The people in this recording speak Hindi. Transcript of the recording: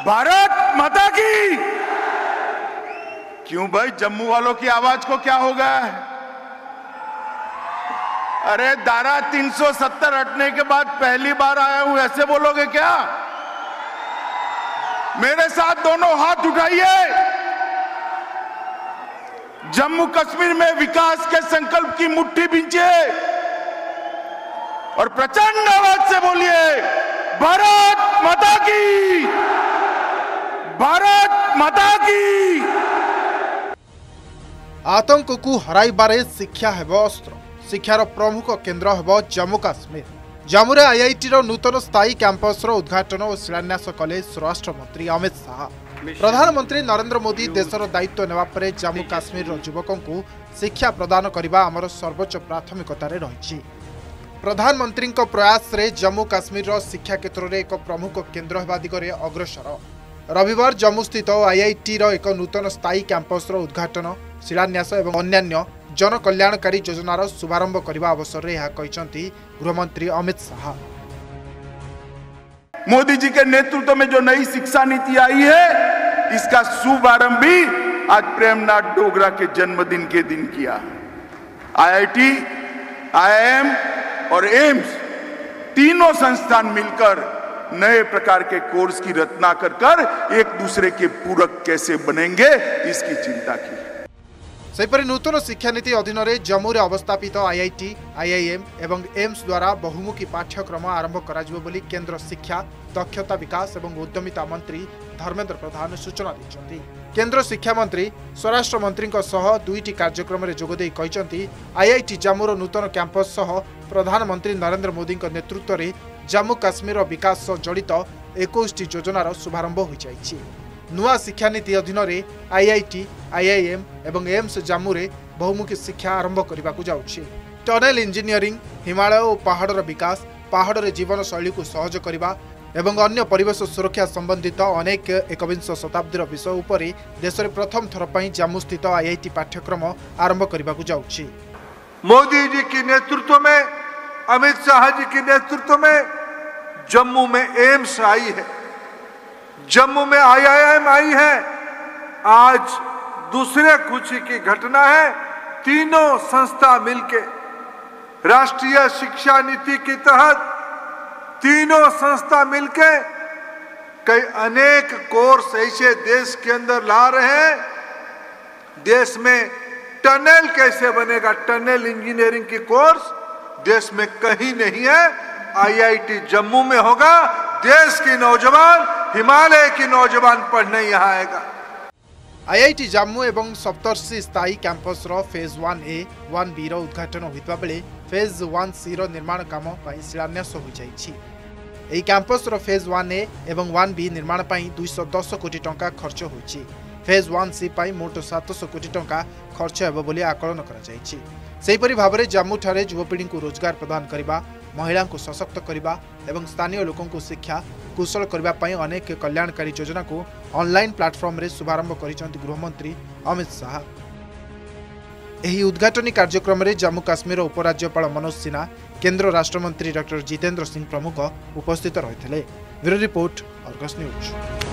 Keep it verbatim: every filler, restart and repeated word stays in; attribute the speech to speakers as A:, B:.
A: भारत माता की। क्यों भाई, जम्मू वालों की आवाज को क्या हो गया है? अरे धारा तीन सौ सत्तर हटने के बाद पहली बार आया हूं, ऐसे बोलोगे क्या? मेरे साथ दोनों हाथ उठाइए। जम्मू कश्मीर में विकास के संकल्प की मुट्ठी बींचिए और प्रचंड आवाज से बोलिए, भारत माता की, भारत माता की।
B: आतंक को हराइबारे शिक्षा हेब अस्त्र। शिक्षार प्रमुख केन्द्र हेब जम्मू काश्मीर। जम्मू रे आईआईटी रो नूतन स्थायी कैंपस रो उद्घाटन और शिलान्यास कले स्वराष्ट्र मंत्री अमित शाह। प्रधानमंत्री नरेंद्र मोदी देशर दायित्व नेवा परे जम्मू काश्मीर रो युवकों को शिक्षा प्रदान करने आमर सर्वोच्च प्राथमिकता रही। प्रधानमंत्री प्रयास रे जम्मू काश्मीर रो शिक्षा क्षेत्र में एक प्रमुख केन्द्र होगा दिगरे अग्रसर। रविवार जम्मू स्थित आईआईटी रो एक नूतन स्थायी कैंपस रो उद्घाटन, शिलान्यास और अन्यान्य जन कल्याणकारी योजनार शुभारंभ करने अवसर में यह कहते गृहमंत्री अमित शाह।
A: मोदी जी के नेतृत्व में जो नई शिक्षा नीति आई है, इसका शुभारंभ भी आज प्रेमनाथ डोगरा के जन्मदिन के दिन किया। आईआईटी, आईआईएम और एम्स तीनों संस्थान मिलकर नए प्रकार के कोर्स की रचना कर कर एक दूसरे के पूरक कैसे बनेंगे, इसकी चिंता की।
B: सेपरि नूतन शिक्षा नीति अधीन में जम्मू रे अवस्थापित आईआईटी, आईआईएम एवं एम्स द्वारा बहुमुखी पाठ्यक्रम आरंभ कराजिबो बोली केंद्र शिक्षा, दक्षता विकास एवं उद्यमिता मंत्री धर्मेंद्र प्रधान सूचना दैछन्ति। केंद्र शिक्षा मंत्री स्वराष्ट्र मंत्री सह दुईटी कार्यक्रम में जोगदे कहते आईआईटी जम्मूर नूतन कैंपस सह प्रधानमंत्री नरेंद्र मोदी नेतृत्व में जम्मू काश्मीर विकास सह जड़ित इक्कीस टी योजनार शुभारंभ हो जाइछि। नुआ शिक्षा नीति अधीन में आईआईटी, आईआईएम एवं एम्स जम्मू रे बहुमुखी शिक्षा आरंभ करने को जाउछि। टनेल इंजीनियरिंग, हिमालय और पहाड़र विकास, पहाड़ जीवन शैली को सहज करने एवं अन्य परिवेश सुरक्षा संबंधित अनेक एकविंश शताब्दीर विषय उपर देश में प्रथम थर पर जम्मू स्थित आईआईटी पाठ्यक्रम आरंभ करने को जाउछि।
C: मोदी जी के नेतृत्व में, अमित शाह जी के नेतृत्व में जम्मू में एम्स आई है, जम्मू में आईआईएम आई है। आज दूसरे खुशी की घटना है, तीनों संस्था मिलके राष्ट्रीय शिक्षा नीति के तहत तीनों संस्था मिलके कई अनेक कोर्स ऐसे देश के अंदर ला रहे हैं। देश में टनल कैसे बनेगा, टनल इंजीनियरिंग की कोर्स देश में कहीं नहीं है, आईआईटी जम्मू में होगा। देश की नौजवान, हिमालय की नौजवान पढ़ने यहाँ आएगा।
B: आईआईटी जम्मू एवं सप्तर्षि स्थायी कैंपस रो phase one A one B रो उद्घाटन होता बेले फेज वन सी रो निर्माण काम शिलान्यास हो जाइछि। एही कैंपस रो फेज वन ए एवं वन बी निर्माण दुई सौ दस कोटी टंका खर्च होइछि। फेज वन सी मोट सात सौ कोटी टंका खर्च हेबो बोली आकलन करा जाइछि। सेहिपरि भाबरे जम्मू ठारे युवपीढ़ी को रोजगार प्रदान करबा, महिला को सशक्त करबा एवं स्थानीय लोकों को शिक्षा कुशल करबा पई अनेक कल्याणकारी योजना को ऑनलाइन प्लेटफॉर्म रे शुभारंभ करिसंति गृहमंत्री अमित शाह। एही उद्घाटनी कार्यक्रम में जम्मू काश्मीर उपराज्यपाल मनोज सिन्हा, केंद्र राष्ट्रमंत्री डॉक्टर जितेंद्र सिंह प्रमुख उपस्थित रहिथिले। Bureau report, Argus news.